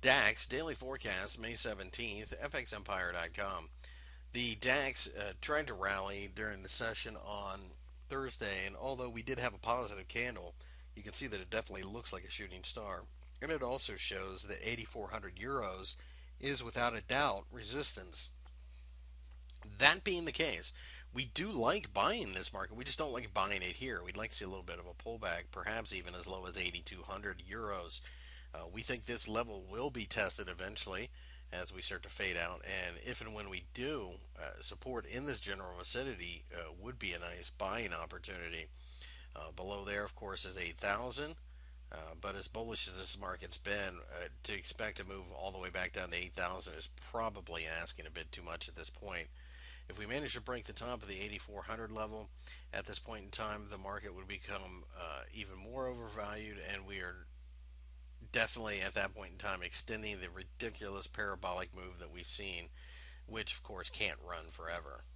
DAX Daily Forecast, May 17th, FXEmpire.com. The DAX tried to rally during the session on Thursday, and although we did have a positive candle, you can see that it definitely looks like a shooting star. And it also shows that 8,400 euros is without a doubt resistance. That being the case, we do like buying this market. We just don't like buying it here. We'd like to see a little bit of a pullback, perhaps even as low as 8,200 euros. We think this level will be tested eventually as we start to fade out, and if and when we do, support in this general vicinity would be a nice buying opportunity. Below there, of course, is 8,000. But as bullish as this market's been, to expect to move all the way back down to 8,000 is probably asking a bit too much at this point. If we manage to break the top of the 8,400 level at this point in time, the market would become even more overvalued, and we are definitely at that point in time extending the ridiculous parabolic move that we've seen, which of course can't run forever.